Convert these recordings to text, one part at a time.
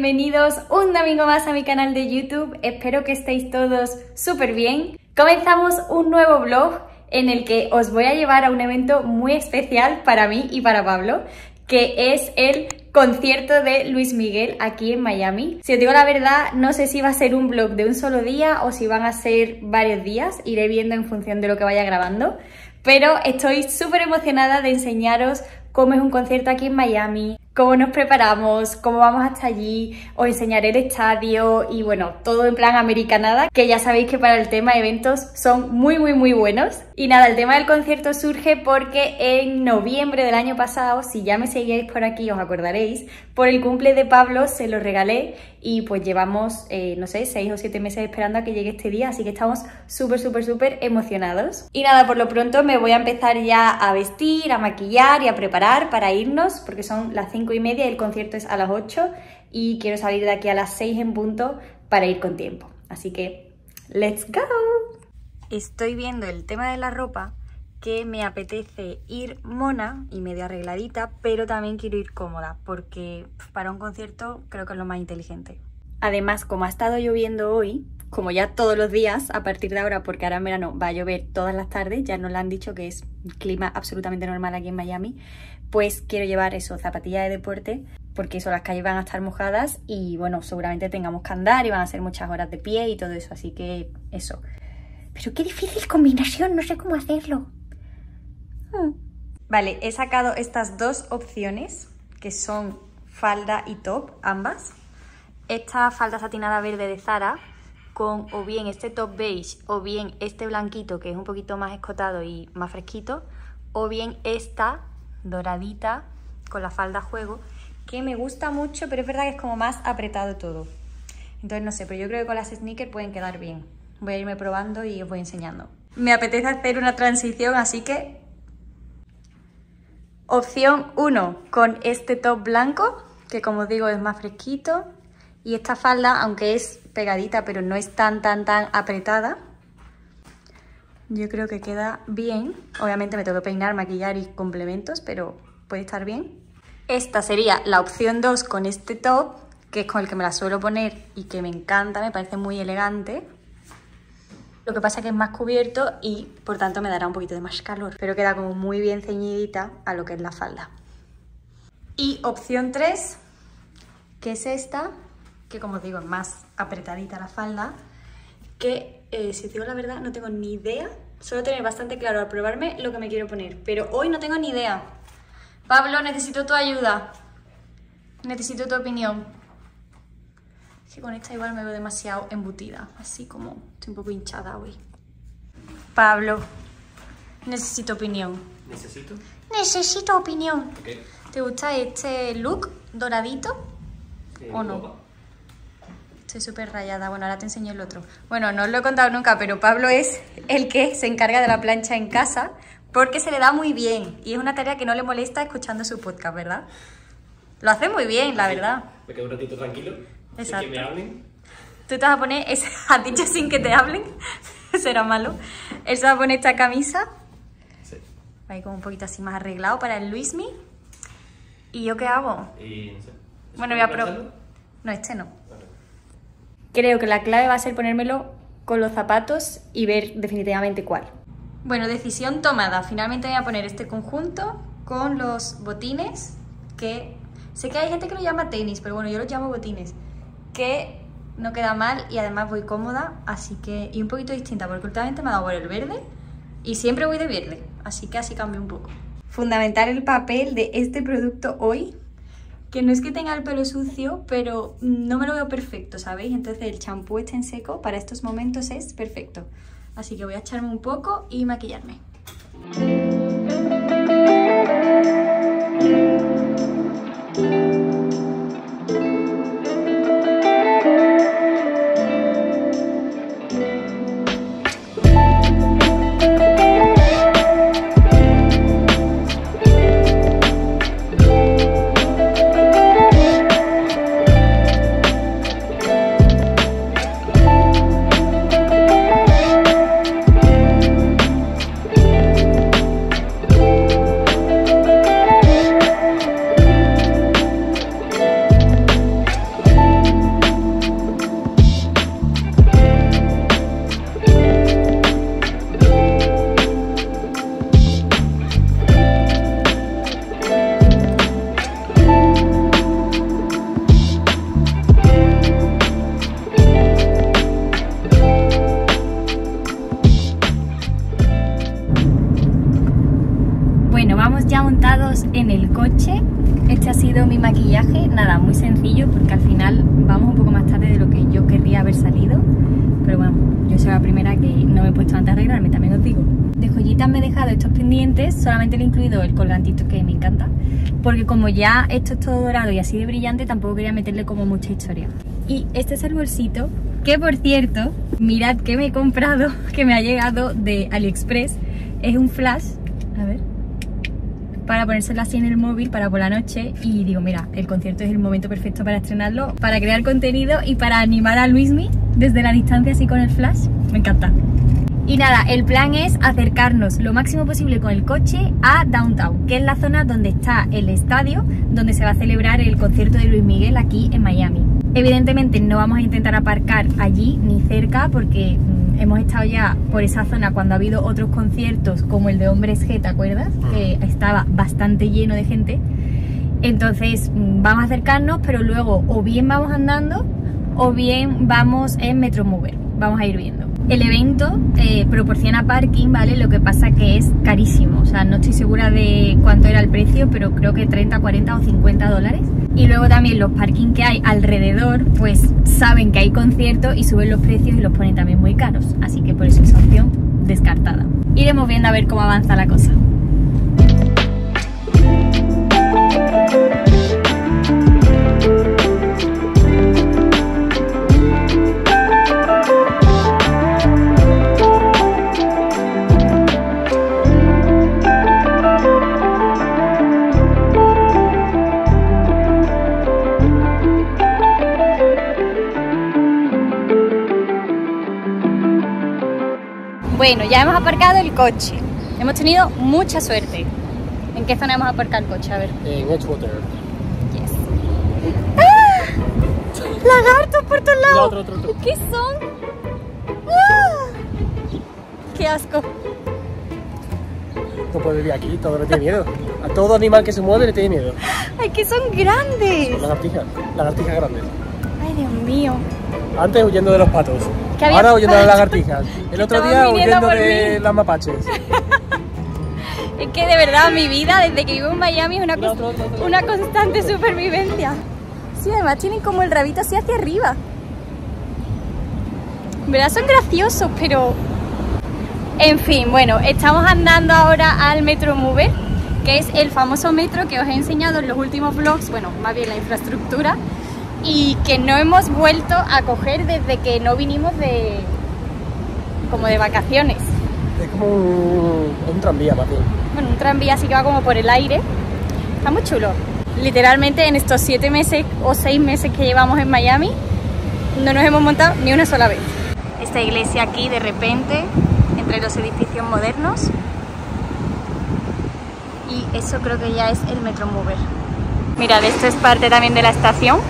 bienvenidos un domingo más a mi canal de YouTube. Espero que estéis todos súper bien. Comenzamos un nuevo vlog en el que os voy a llevar a un evento muy especial para mí y para Pablo, que es el concierto de Luis Miguel aquí en Miami. Si os digo la verdad, no sé si va a ser un vlog de un solo día o si van a ser varios días, iré viendo en función de lo que vaya grabando, pero estoy súper emocionada de enseñaros cómo es un concierto aquí en Miami, cómo nos preparamos, cómo vamos hasta allí, os enseñaré el estadio y bueno, todo en plan americanada, que ya sabéis que para el tema eventos son muy buenos. Y nada, el tema del concierto surge porque en noviembre del año pasado, si ya me seguíais por aquí os acordaréis, por el cumple de Pablo se lo regalé y pues llevamos, no sé, 6 o 7 meses esperando a que llegue este día, así que estamos súper emocionados. Y nada, por lo pronto me voy a empezar ya a vestir, a maquillar y a preparar para irnos, porque son las 5:30 y el concierto es a las 8 y quiero salir de aquí a las 6 en punto para ir con tiempo. Así que, ¡let's go! Estoy viendo el tema de la ropa, que me apetece ir mona y medio arregladita, pero también quiero ir cómoda, porque para un concierto creo que es lo más inteligente. Además, como ha estado lloviendo hoy, como ya todos los días a partir de ahora, porque ahora en verano va a llover todas las tardes, ya nos lo han dicho que es un clima absolutamente normal aquí en Miami, pues quiero llevar eso, zapatillas de deporte, porque eso, las calles van a estar mojadas y bueno, seguramente tengamos que andar y van a ser muchas horas de pie y todo eso, así que eso. Pero qué difícil combinación, no sé cómo hacerlo. Vale, he sacado estas dos opciones, que son falda y top, ambas. Esta falda satinada verde de Zara, con o bien este top beige, o bien este blanquito, que es un poquito más escotado y más fresquito, o bien esta doradita, con la falda a juego, que me gusta mucho, pero es verdad que es como más apretado todo. Entonces no sé, pero yo creo que con las sneakers pueden quedar bien. Voy a irme probando y os voy enseñando. Me apetece hacer una transición, así que... Opción 1, con este top blanco, que como os digo es más fresquito. Y esta falda, aunque es pegadita, pero no es tan apretada, yo creo que queda bien. Obviamente me tengo que peinar, maquillar y complementos, pero puede estar bien. Esta sería la opción 2 con este top, que es con el que me la suelo poner y que me encanta, me parece muy elegante. Lo que pasa es que es más cubierto y por tanto me dará un poquito de más calor, pero queda como muy bien ceñidita a lo que es la falda. Y opción 3, que es esta, que como os digo es más apretadita la falda, que si os digo la verdad no tengo ni idea, suelo tener bastante claro al probarme lo que me quiero poner, pero hoy no tengo ni idea. Pablo, necesito tu ayuda, necesito tu opinión. Es que con esta igual me veo demasiado embutida, así como estoy un poco hinchada hoy. Pablo, necesito opinión. ¿Necesito? Necesito opinión. Okay. ¿Te gusta este look doradito o no? Guapa. Estoy súper rayada. Bueno, ahora te enseño el otro. Bueno, no os lo he contado nunca, pero Pablo es el que se encarga de la plancha en casa porque se le da muy bien y es una tarea que no le molesta escuchando su podcast, ¿verdad? Lo hace muy bien, la verdad. Me quedo un ratito tranquilo. Exacto. Sin que me hablen. Tú te vas a poner, has dicho sin que te hablen, será malo. Él se va a poner esta camisa, Sí. va a ir como un poquito así más arreglado para el Luismi. ¿Y yo qué hago? Y no sé. Bueno, voy a probar. No, este no. Vale. Creo que la clave va a ser ponérmelo con los zapatos y ver definitivamente cuál. Bueno, decisión tomada. Finalmente voy a poner este conjunto con los botines, que sé que hay gente que lo llama tenis, pero bueno, yo los llamo botines, que no queda mal y además voy cómoda, así que... Y un poquito distinta, porque últimamente me ha dado por el verde y siempre voy de verde, así que así cambio un poco. Fundamental el papel de este producto hoy, que no es que tenga el pelo sucio, pero no me lo veo perfecto, ¿sabéis? Entonces el champú este en seco para estos momentos es perfecto. Así que voy a echarme un poco y maquillarme. coche. Este ha sido mi maquillaje, nada, muy sencillo porque al final vamos un poco más tarde de lo que yo querría haber salido. Pero bueno, yo soy la primera que no me he puesto antes de arreglarme, también os digo. De joyitas me he dejado estos pendientes, solamente le he incluido el colgantito que me encanta. Porque como ya esto es todo dorado y así de brillante, tampoco quería meterle como mucha historia. Y este es el bolsito, que por cierto, mirad que me he comprado, que me ha llegado de AliExpress. Es un flash, a ver, para ponérselo así en el móvil para por la noche. Y digo, mira, el concierto es el momento perfecto para estrenarlo, para crear contenido y para animar a Luismi desde la distancia así con el flash. Me encanta. Y nada, el plan es acercarnos lo máximo posible con el coche a Downtown, que es la zona donde está el estadio, donde se va a celebrar el concierto de Luis Miguel aquí en Miami. Evidentemente no vamos a intentar aparcar allí ni cerca porque hemos estado ya por esa zona cuando ha habido otros conciertos como el de Hombres G, ¿te acuerdas? Que estaba bastante lleno de gente. Entonces vamos a acercarnos, pero luego o bien vamos andando o bien vamos en Metromover. Vamos a ir viendo. El evento proporciona parking, ¿vale? Lo que pasa que es carísimo, o sea, no estoy segura de cuánto era el precio, pero creo que 30, 40 o 50 dólares. Y luego también los parking que hay alrededor, pues saben que hay conciertos y suben los precios y los ponen también muy caros. Así que por eso esa opción descartada. Iremos viendo a ver cómo avanza la cosa. Bueno, ya hemos aparcado el coche. Hemos tenido mucha suerte. ¿En qué zona hemos aparcado el coche? A ver. En Edgewater. Yes. ¡Ah! ¡Lagartos por todos lados! No, otro. ¿Qué son? ¡Ah! ¡Qué asco! No puedes vivir aquí, todo le tiene miedo. A todo animal que se mueve le tiene miedo. ¡Ay, que son grandes! Lagartijas grandes. ¡Ay, Dios mío! Antes huyendo de los patos, ahora huyendo de las lagartijas. El otro día huyendo de las mapaches. Es que de verdad mi vida desde que vivo en Miami es una constante supervivencia. Sí, además tienen como el rabito así hacia arriba. En verdad son graciosos, pero... En fin, bueno, estamos andando ahora al Metromover, que es el famoso metro que os he enseñado en los últimos vlogs, bueno, más bien la infraestructura, y que no hemos vuelto a coger desde que no vinimos como de vacaciones. Es como un tranvía, más bien. Bueno, un tranvía así que va como por el aire. Está muy chulo. Literalmente en estos 7 meses o 6 meses que llevamos en Miami no nos hemos montado ni una sola vez. Esta iglesia aquí de repente entre los edificios modernos, y eso creo que ya es el Metromover. Mirad, esto es parte también de la estación.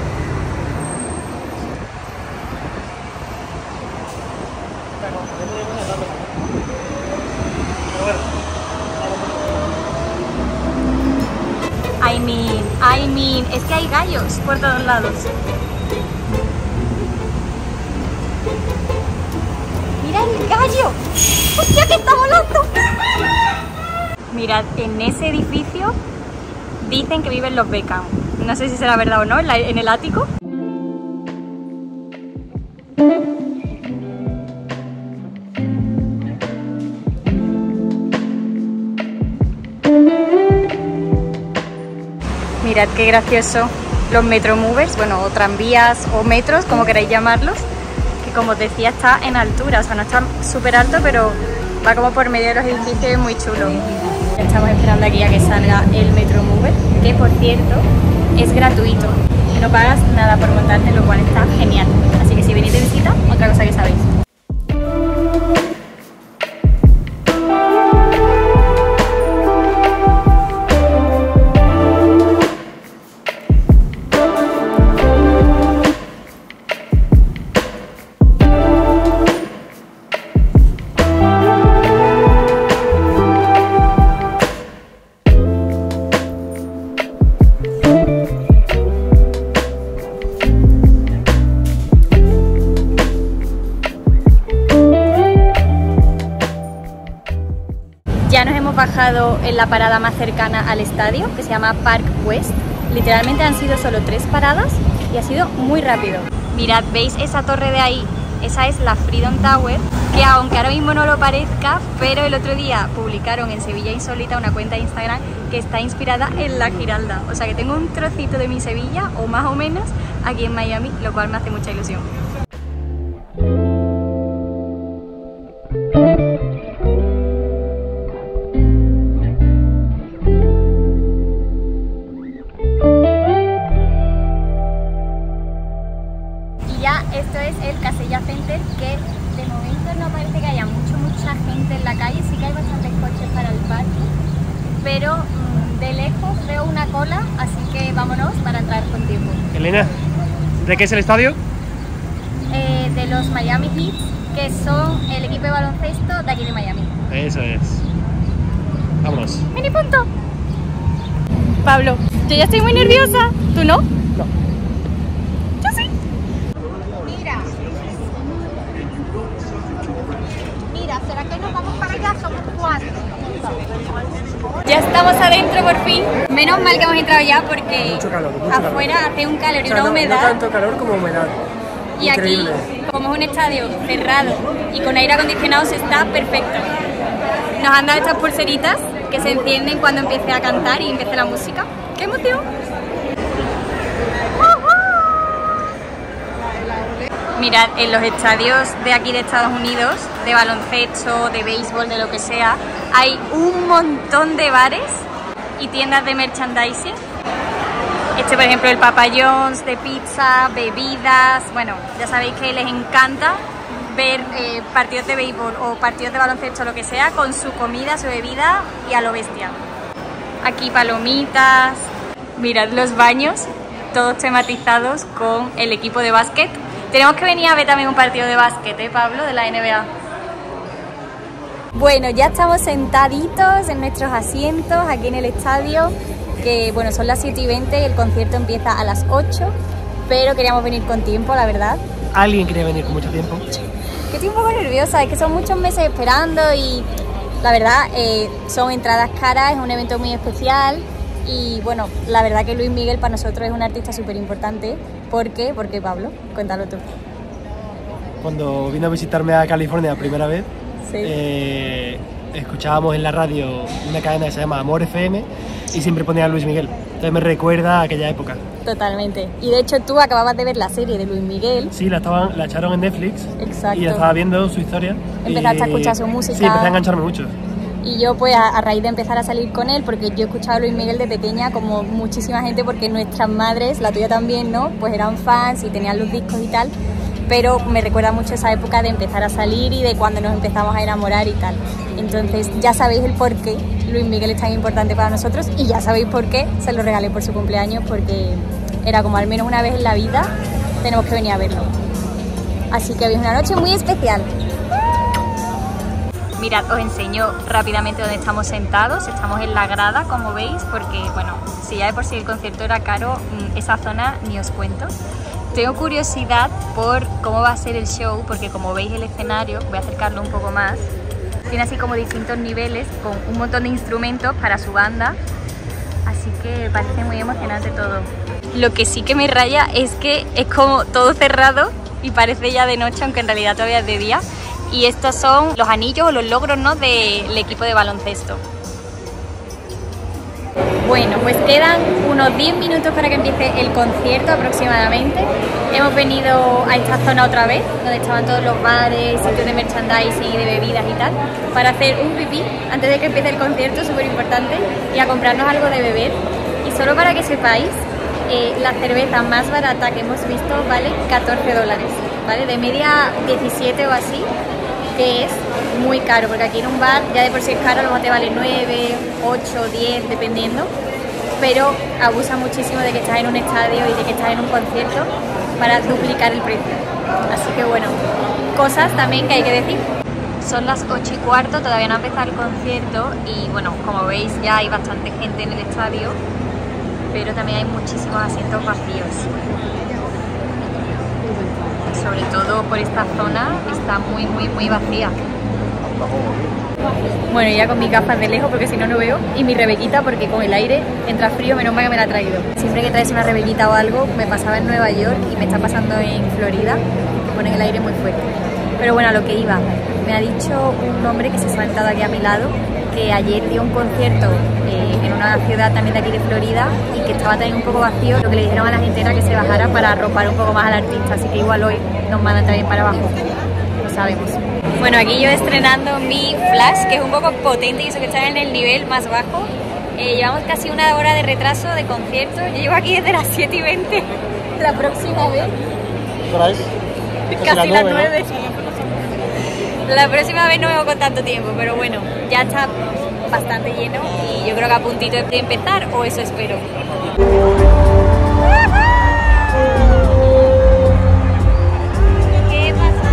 I mean, es que hay gallos por todos lados. ¡Mira el gallo! ¡Hostia, que está volando! Mirad, en ese edificio dicen que viven los Beckham. No sé si será verdad o no, en el ático. Mirad qué gracioso los Metromovers, bueno, o tranvías o metros, como queráis llamarlos, que como os decía está en altura, o sea, no está súper alto, pero va como por medio de los edificios, es muy chulo. Estamos esperando aquí a que salga el Metromover, que por cierto es gratuito, no pagas nada por montarte, lo cual está genial. Así que si venís de visita, otra cosa que sabéis. bajado en la parada más cercana al estadio, que se llama Park West. Literalmente han sido solo 3 paradas y ha sido muy rápido. Mirad, ¿veis esa torre de ahí? Esa es la Freedom Tower, que aunque ahora mismo no lo parezca, pero el otro día publicaron en Sevilla Insólita una cuenta de Instagram que está inspirada en la Giralda. O sea que tengo un trocito de mi Sevilla, o más o menos, aquí en Miami, lo cual me hace mucha ilusión. Esto es el Casella Center, que de momento no parece que haya mucha gente en la calle, sí que hay bastantes coches para el parking, pero de lejos veo una cola, así que vámonos para entrar con tiempo. Elena, ¿de qué es el estadio? De los Miami Heat, que son el equipo de baloncesto de aquí de Miami. Eso es. Vámonos. ¡Mini punto! Pablo, yo ya estoy muy nerviosa, ¿tú no? No. Yo sí. Mira, ¿será que nos vamos para allá? Somos 4. Ya estamos adentro por fin. Menos mal que hemos entrado ya porque mucho calor, afuera hace un calor y una no, humedad. no tanto calor como humedad. Y increíble. Aquí, como es un estadio cerrado y con aire acondicionado, se está perfecto. Nos han dado estas pulseritas que se encienden cuando empiece a cantar y empiece la música. ¡Qué emoción! Mirad, en los estadios de aquí de Estados Unidos, de baloncesto, de béisbol, de lo que sea, hay un montón de bares y tiendas de merchandising. Este, por ejemplo, el Papa John's, de pizza, bebidas. Bueno, ya sabéis que les encanta ver partidos de béisbol o partidos de baloncesto, lo que sea, con su comida, su bebida y a lo bestia. Aquí palomitas. Mirad los baños, todos tematizados con el equipo de básquet. Tenemos que venir a ver también un partido de básquet, Pablo, de la NBA. Bueno, ya estamos sentaditos en nuestros asientos aquí en el estadio, que bueno, son las 7:20 y el concierto empieza a las 8, pero queríamos venir con tiempo, la verdad. ¿Alguien quería venir con mucho tiempo? Que estoy un poco nerviosa, es que son muchos meses esperando y la verdad son entradas caras, es un evento muy especial. Y bueno, la verdad que Luis Miguel para nosotros es un artista súper importante. ¿Por qué? Porque Pablo, cuéntalo tú. Cuando vino a visitarme a California la primera vez, sí. Escuchábamos en la radio una cadena que se llama Amor FM y siempre ponía a Luis Miguel. Entonces me recuerda a aquella época. Totalmente. Y de hecho tú acababas de ver la serie de Luis Miguel. Sí, la echaron en Netflix. Exacto. Y estaba viendo su historia. Empezaste a escuchar su música. Sí, empecé a engancharme mucho. Y yo pues a raíz de empezar a salir con él, porque yo escuchaba a Luis Miguel de pequeña como muchísima gente, porque nuestras madres, la tuya también, ¿no? Pues eran fans y tenían los discos y tal, pero me recuerda mucho esa época de empezar a salir y de cuando nos empezamos a enamorar y tal. Entonces ya sabéis el por qué Luis Miguel es tan importante para nosotros y ya sabéis por qué se lo regalé por su cumpleaños, porque era como al menos una vez en la vida tenemos que venir a verlo. Así que hoy es una noche muy especial. Mirad, os enseño rápidamente dónde estamos sentados. Estamos en la grada, como veis, porque, bueno, si ya de por sí el concierto era caro, esa zona ni os cuento. Tengo curiosidad por cómo va a ser el show, porque como veis el escenario, voy a acercarlo un poco más, tiene así como distintos niveles, con un montón de instrumentos para su banda, así que parece muy emocionante todo. Lo que sí que me raya es que es como todo cerrado y parece ya de noche, aunque en realidad todavía es de día. Y estos son los anillos o los logros, ¿no?, del equipo de baloncesto. Bueno, pues quedan unos 10 minutos para que empiece el concierto aproximadamente. Hemos venido a esta zona otra vez, donde estaban todos los bares, sitios de merchandising y de bebidas y tal, para hacer un pipí antes de que empiece el concierto, súper importante, y a comprarnos algo de beber. Y solo para que sepáis, la cerveza más barata que hemos visto vale $14, ¿vale? De media 17 o así, que es muy caro, porque aquí en un bar ya de por sí es caro, a lo mejor te vale 9, 8, 10, dependiendo, pero abusa muchísimo de que estás en un estadio y de que estás en un concierto para duplicar el precio. Así que bueno, cosas también que hay que decir. Son las 8:15, todavía no ha empezado el concierto y bueno, como veis ya hay bastante gente en el estadio, pero también hay muchísimos asientos vacíos. Sobre todo por esta zona está muy vacía. Bueno, ya con mis gafas de lejos porque si no, no veo. Y mi rebequita porque con el aire entra frío, menos mal que me la ha traído. Siempre que traes una rebequita o algo, me pasaba en Nueva York y me está pasando en Florida, que ponen el aire muy fuerte. Pero bueno, a lo que iba. Me ha dicho un hombre que se ha sentado aquí a mi lado que ayer dio un concierto en una ciudad también de aquí de Florida y que estaba también un poco vacío. Lo que le dijeron a la gente era que se bajara para arropar un poco más al artista, así que igual hoy nos mandan también para abajo, lo sabemos. Bueno, aquí yo estrenando mi flash, que es un poco potente y eso que está en el nivel más bajo. Llevamos casi una hora de retraso de concierto. Yo llevo aquí desde las 7:20. La próxima vez. Casi las 9. La próxima vez no vengo con tanto tiempo, pero bueno, ya está bastante lleno y yo creo que a puntito de empezar, o eso espero. ¿Qué pasa?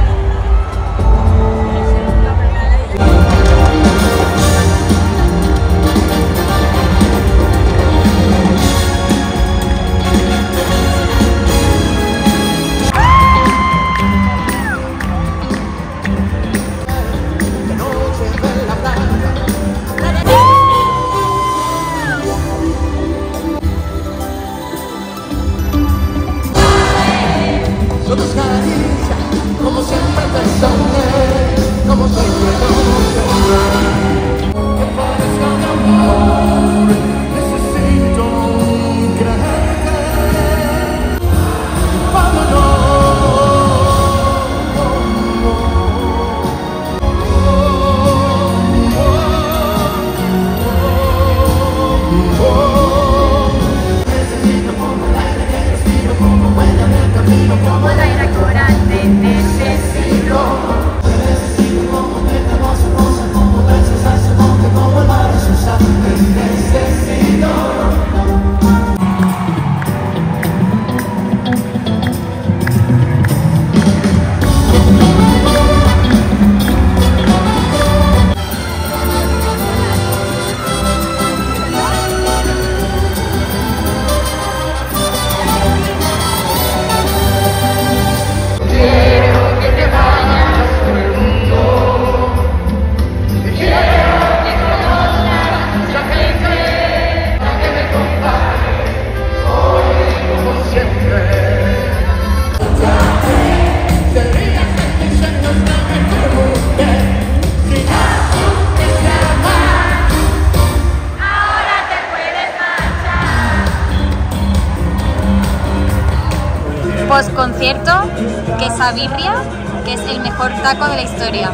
Post concierto, quesabirria, que es el mejor taco de la historia.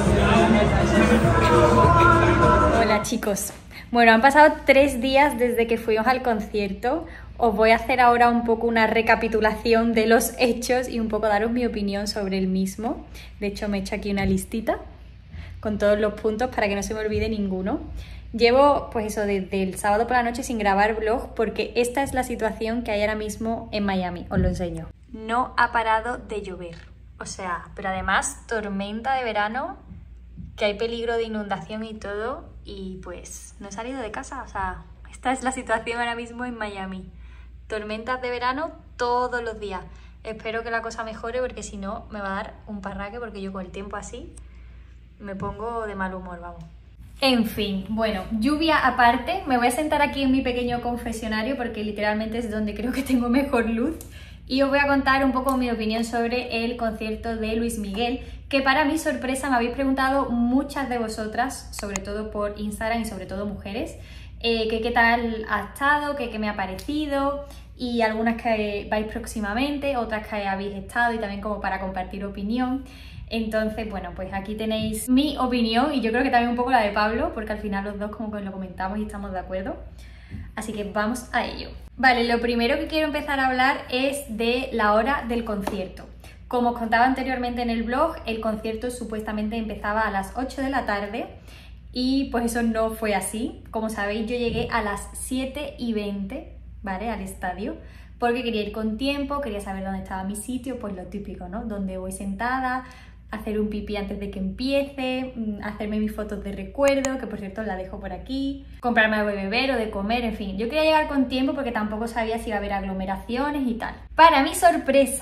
Hola chicos. Bueno, han pasado 3 días desde que fuimos al concierto. Os voy a hacer ahora un poco una recapitulación de los hechos y un poco daros mi opinión sobre el mismo. De hecho, me he hecho aquí una listita con todos los puntos para que no se me olvide ninguno. Llevo, pues eso, desde el sábado por la noche sin grabar vlog porque esta es la situación que hay ahora mismo en Miami. Os lo enseño. No ha parado de llover. O sea, pero además tormenta de verano, que hay peligro de inundación y todo. Y pues no he salido de casa. O sea, esta es la situación ahora mismo en Miami. Tormentas de verano todos los días. Espero que la cosa mejore porque si no me va a dar un parraque porque yo con el tiempo así me pongo de mal humor, vamos. En fin, bueno, lluvia aparte, me voy a sentar aquí en mi pequeño confesionario porque literalmente es donde creo que tengo mejor luz y os voy a contar un poco mi opinión sobre el concierto de Luis Miguel, que para mi sorpresa me habéis preguntado muchas de vosotras, sobre todo por Instagram y sobre todo mujeres, que qué tal ha estado, que qué me ha parecido y algunas que vais próximamente, otras que habéis estado y también como para compartir opinión. Entonces, bueno, pues aquí tenéis mi opinión y yo creo que también un poco la de Pablo, porque al final los dos como que lo comentamos y estamos de acuerdo. Así que vamos a ello. Vale, lo primero que quiero empezar a hablar es de la hora del concierto. Como os contaba anteriormente en el blog, el concierto supuestamente empezaba a las 8 de la tarde y pues eso no fue así. Como sabéis, yo llegué a las 7:20, ¿vale? Al estadio. Porque quería ir con tiempo, quería saber dónde estaba mi sitio, pues lo típico, ¿no? Donde voy sentada, hacer un pipí antes de que empiece, hacerme mis fotos de recuerdo, que por cierto la dejo por aquí, comprarme algo de beber o de comer, en fin. Yo quería llegar con tiempo porque tampoco sabía si iba a haber aglomeraciones y tal. Para mi sorpresa,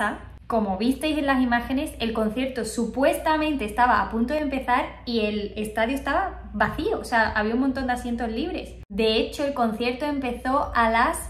Como visteis en las imágenes, el concierto supuestamente estaba a punto de empezar y el estadio estaba vacío, o sea, había un montón de asientos libres. De hecho, el concierto empezó a las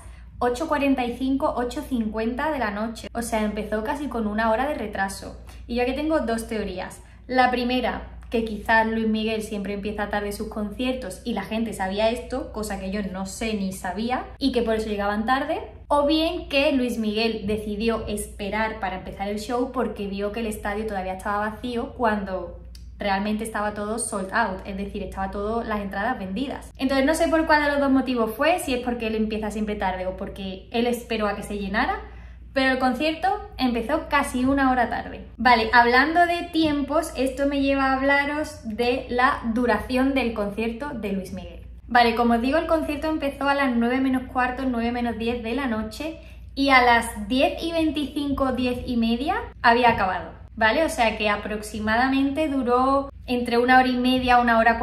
8:45, 8:50 de la noche, o sea, empezó casi con una hora de retraso. Y yo aquí tengo dos teorías. La primera, que quizás Luis Miguel siempre empieza tarde sus conciertos y la gente sabía esto, cosa que yo no sé ni sabía, y que por eso llegaban tarde. O bien que Luis Miguel decidió esperar para empezar el show porque vio que el estadio todavía estaba vacío cuando realmente estaba todo sold out, es decir, estaba todo las entradas vendidas. Entonces no sé por cuál de los dos motivos fue, si es porque él empieza siempre tarde o porque él esperó a que se llenara, pero el concierto empezó casi una hora tarde. Vale, hablando de tiempos, esto me lleva a hablaros de la duración del concierto de Luis Miguel. Vale, como os digo, el concierto empezó a las 9 menos cuarto, 9 menos 10 de la noche y a las 10:25, 10:30 había acabado, ¿vale? O sea que aproximadamente duró entre una hora y media, una hora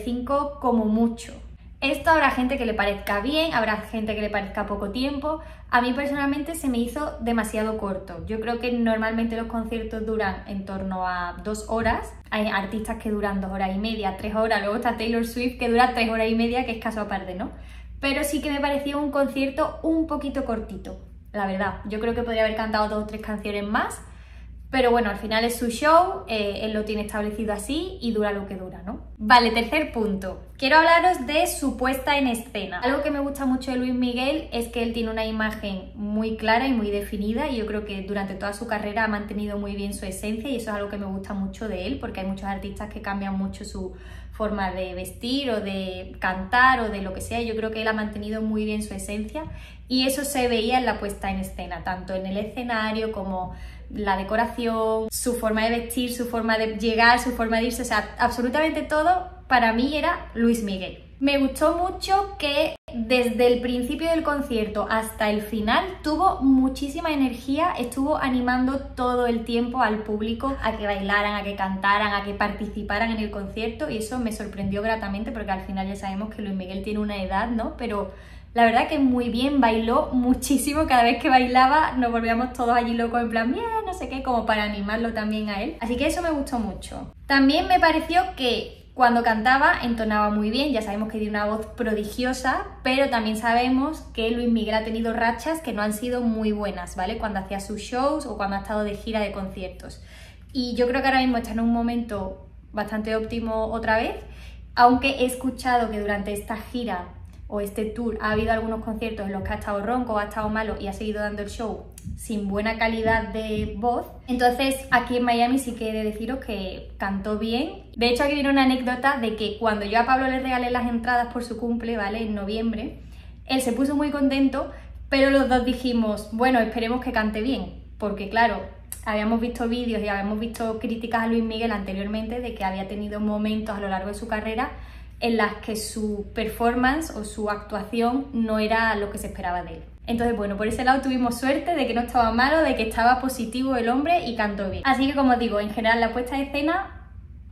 45 como mucho. Esto habrá gente que le parezca bien, habrá gente que le parezca poco tiempo. A mí personalmente se me hizo demasiado corto. Yo creo que normalmente los conciertos duran en torno a 2 horas. Hay artistas que duran 2 horas y media, 3 horas. Luego está Taylor Swift que dura 3 horas y media, que es caso aparte, ¿no? Pero sí que me pareció un concierto un poquito cortito, la verdad. Yo creo que podría haber cantado 2 o 3 canciones más. Pero bueno, al final es su show, él lo tiene establecido así y dura lo que dura, ¿no? Vale, tercer punto. Quiero hablaros de su puesta en escena. Algo que me gusta mucho de Luis Miguel es que él tiene una imagen muy clara y muy definida y yo creo que durante toda su carrera ha mantenido muy bien su esencia y eso es algo que me gusta mucho de él porque hay muchos artistas que cambian mucho su forma de vestir o de cantar o de lo que sea. Yo creo que él ha mantenido muy bien su esencia y eso se veía en la puesta en escena, tanto en el escenario como la decoración, su forma de vestir, su forma de llegar, su forma de irse, o sea, absolutamente todo para mí era Luis Miguel. Me gustó mucho que desde el principio del concierto hasta el final tuvo muchísima energía, estuvo animando todo el tiempo al público a que bailaran, a que cantaran, a que participaran en el concierto y eso me sorprendió gratamente porque al final ya sabemos que Luis Miguel tiene una edad, ¿no? Pero la verdad que muy bien, bailó muchísimo, cada vez que bailaba nos volvíamos todos allí locos en plan, bien, no sé qué, como para animarlo también a él. Así que eso me gustó mucho. También me pareció que cuando cantaba entonaba muy bien, ya sabemos que tiene una voz prodigiosa, pero también sabemos que Luis Miguel ha tenido rachas que no han sido muy buenas, ¿vale? Cuando hacía sus shows o cuando ha estado de gira de conciertos. Y yo creo que ahora mismo está en un momento bastante óptimo otra vez, aunque he escuchado que durante esta gira o este tour ha habido algunos conciertos en los que ha estado ronco o ha estado malo y ha seguido dando el show sin buena calidad de voz. Entonces aquí en Miami sí que he de deciros que cantó bien. De hecho aquí viene una anécdota de que cuando yo a Pablo le regalé las entradas por su cumple, ¿vale? En noviembre, él se puso muy contento, pero los dos dijimos, bueno, esperemos que cante bien, porque claro, habíamos visto vídeos y habíamos visto críticas a Luis Miguel anteriormente de que había tenido momentos a lo largo de su carrera en las que su performance o su actuación no era lo que se esperaba de él. Entonces, bueno, por ese lado tuvimos suerte de que no estaba malo, de que estaba positivo el hombre y cantó bien. Así que, como os digo, en general la puesta de escena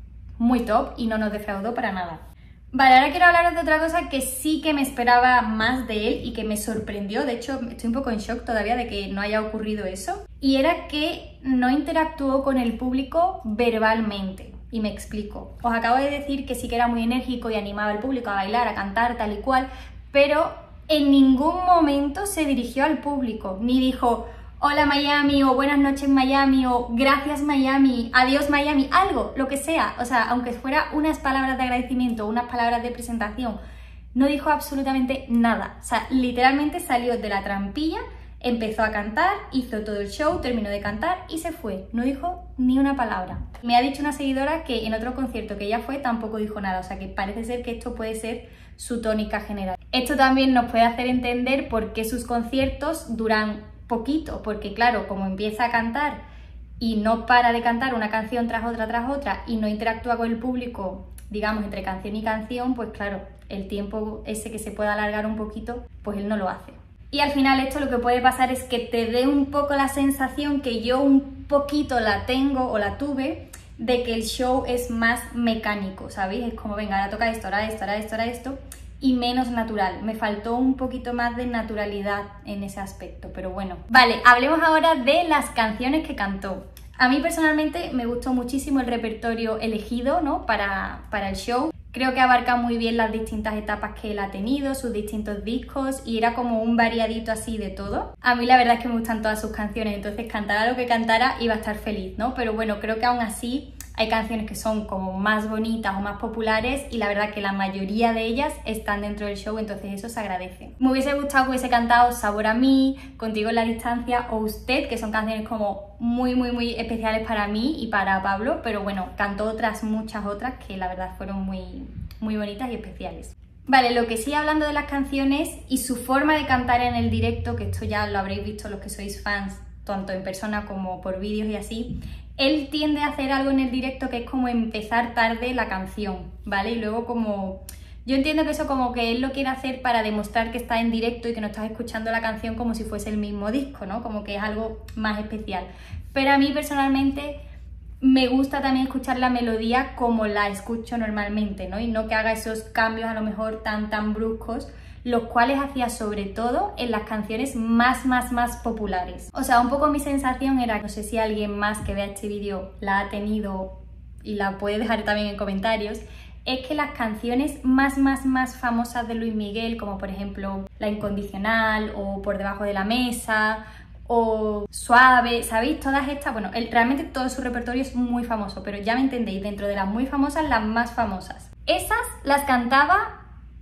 muy top y no nos defraudó para nada. Vale, ahora quiero hablaros de otra cosa que sí que me esperaba más de él y que me sorprendió. De hecho, estoy un poco en shock todavía de que no haya ocurrido eso. Y era que no interactuó con el público verbalmente. Y me explico. Os acabo de decir que sí que era muy enérgico y animaba al público a bailar, a cantar, tal y cual, pero en ningún momento se dirigió al público, ni dijo hola Miami, o buenas noches Miami, o gracias Miami, adiós Miami, algo, lo que sea. O sea, aunque fuera unas palabras de agradecimiento, unas palabras de presentación, no dijo absolutamente nada. O sea, literalmente salió de la trampilla, empezó a cantar, hizo todo el show, terminó de cantar y se fue. No dijo ni una palabra. Me ha dicho una seguidora que en otro concierto que ella fue tampoco dijo nada, o sea que parece ser que esto puede ser su tónica general. Esto también nos puede hacer entender por qué sus conciertos duran poquito, porque claro, como empieza a cantar y no para de cantar una canción tras otra y no interactúa con el público, digamos, entre canción y canción, pues claro, el tiempo ese que se pueda alargar un poquito, pues él no lo hace. Y al final esto lo que puede pasar es que te dé un poco la sensación que yo un poquito la tengo o la tuve, de que el show es más mecánico, ¿sabéis? Es como, venga, ahora toca esto, ahora esto, ahora esto, ahora esto. y menos natural. Me faltó un poquito más de naturalidad en ese aspecto, pero bueno. Vale, hablemos ahora de las canciones que cantó. A mí personalmente me gustó muchísimo el repertorio elegido, ¿no? para el show. Creo que abarca muy bien las distintas etapas que él ha tenido, sus distintos discos, y era como un variadito así de todo. A mí la verdad es que me gustan todas sus canciones, entonces cantara lo que cantara iba a estar feliz, ¿no? Pero bueno, creo que aún así hay canciones que son como más bonitas o más populares y la verdad que la mayoría de ellas están dentro del show, entonces eso se agradece. Me hubiese gustado que hubiese cantado Sabor a mí, Contigo en la distancia o Usted, que son canciones como muy especiales para mí y para Pablo, pero bueno, cantó muchas otras que la verdad fueron muy bonitas y especiales. Vale, lo que sí, hablando de las canciones y su forma de cantar en el directo, que esto ya lo habréis visto los que sois fans, tanto en persona como por vídeos y así, él tiende a hacer algo en el directo que es como empezar tarde la canción, ¿vale? Y luego como... Yo entiendo que eso como que él lo quiere hacer para demostrar que está en directo y que no estás escuchando la canción como si fuese el mismo disco, ¿no? Como que es algo más especial. Pero a mí personalmente me gusta también escuchar la melodía como la escucho normalmente, ¿no? Y no que haga esos cambios a lo mejor tan bruscos, los cuales hacía sobre todo en las canciones más populares. O sea, un poco mi sensación era, no sé si alguien más que vea este vídeo la ha tenido y la puede dejar también en comentarios, es que las canciones más famosas de Luis Miguel, como por ejemplo La Incondicional o Por debajo de la mesa o Suave, ¿sabéis? Todas estas, bueno, realmente todo su repertorio es muy famoso, pero ya me entendéis, dentro de las muy famosas, las más famosas. Esas las cantaba,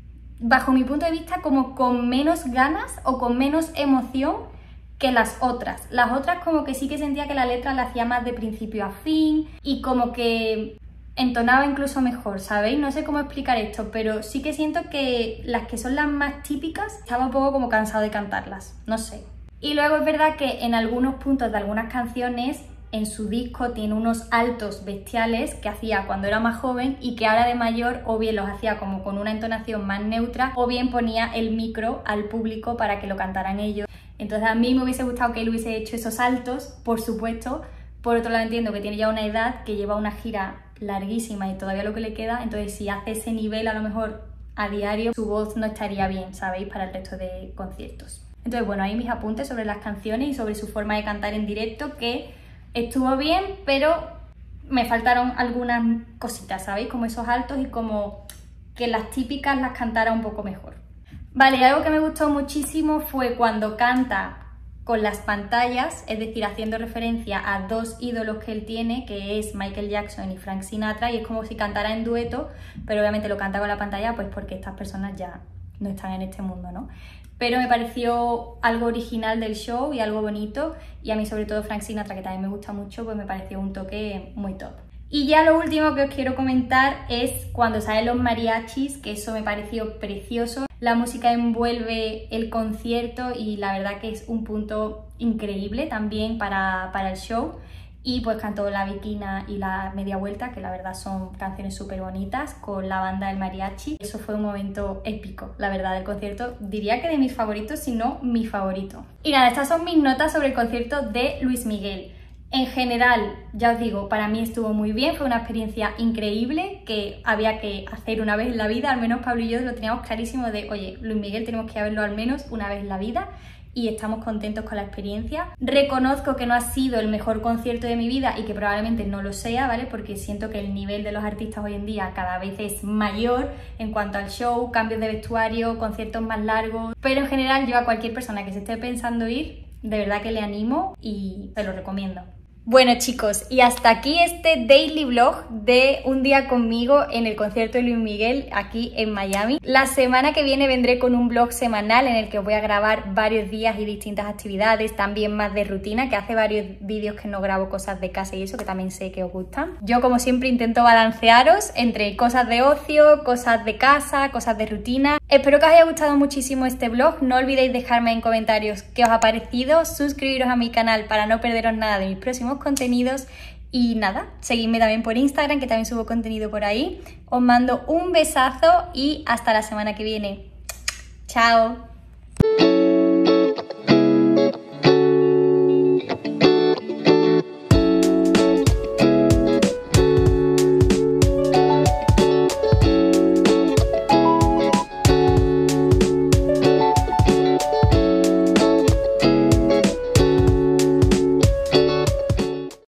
bajo mi punto de vista, como con menos ganas o con menos emoción que las otras. Las otras como que sí que sentía que la letra la hacía más de principio a fin y como que entonaba incluso mejor, ¿sabéis? No sé cómo explicar esto, pero sí que siento que las que son las más típicas estaba un poco como cansado de cantarlas, no sé. Y luego es verdad que en algunos puntos de algunas canciones en su disco tiene unos altos bestiales que hacía cuando era más joven y que ahora de mayor o bien los hacía como con una entonación más neutra o bien ponía el micro al público para que lo cantaran ellos. Entonces a mí me hubiese gustado que él hubiese hecho esos altos, por supuesto. Por otro lado entiendo que tiene ya una edad, que lleva una gira larguísima y todavía lo que le queda, entonces si hace ese nivel a lo mejor a diario su voz no estaría bien, ¿sabéis? Para el resto de conciertos. Entonces bueno, ahí mis apuntes sobre las canciones y sobre su forma de cantar en directo, que estuvo bien, pero me faltaron algunas cositas, ¿sabéis? Como esos altos y como que las típicas las cantara un poco mejor. Vale, y algo que me gustó muchísimo fue cuando canta con las pantallas, es decir, haciendo referencia a dos ídolos que él tiene, que es Michael Jackson y Frank Sinatra, y es como si cantara en dueto, pero obviamente lo canta con la pantalla pues porque estas personas ya no están en este mundo, ¿no? Pero me pareció algo original del show y algo bonito, y a mí sobre todo Frank Sinatra, que también me gusta mucho, pues me pareció un toque muy top. Y ya lo último que os quiero comentar es cuando salen los mariachis, que eso me pareció precioso. La música envuelve el concierto y la verdad que es un punto increíble también para el show. Y pues cantó La Bikina y La Media Vuelta, que la verdad son canciones súper bonitas, con la banda del mariachi. Eso fue un momento épico, la verdad, del concierto. Diría que de mis favoritos, si no mi favorito. Y nada, estas son mis notas sobre el concierto de Luis Miguel. En general, ya os digo, para mí estuvo muy bien, fue una experiencia increíble que había que hacer una vez en la vida, al menos Pablo y yo lo teníamos clarísimo de, oye, Luis Miguel tenemos que verlo al menos una vez en la vida, y estamos contentos con la experiencia. Reconozco que no ha sido el mejor concierto de mi vida y que probablemente no lo sea, ¿vale? Porque siento que el nivel de los artistas hoy en día cada vez es mayor en cuanto al show, cambios de vestuario, conciertos más largos, pero en general yo a cualquier persona que se esté pensando ir, de verdad que le animo y te lo recomiendo. Bueno chicos, y hasta aquí este daily vlog de un día conmigo en el concierto de Luis Miguel aquí en Miami. La semana que viene vendré con un vlog semanal en el que os voy a grabar varios días y distintas actividades, también más de rutina, que hace varios vídeos que no grabo cosas de casa y eso, que también sé que os gustan. Yo como siempre intento balancearos entre cosas de ocio, cosas de casa, cosas de rutina. Espero que os haya gustado muchísimo este vlog, no olvidéis dejarme en comentarios qué os ha parecido, suscribiros a mi canal para no perderos nada de mis próximos contenidos y nada, seguidme también por Instagram que también subo contenido por ahí. Os mando un besazo y hasta la semana que viene. ¡Chao!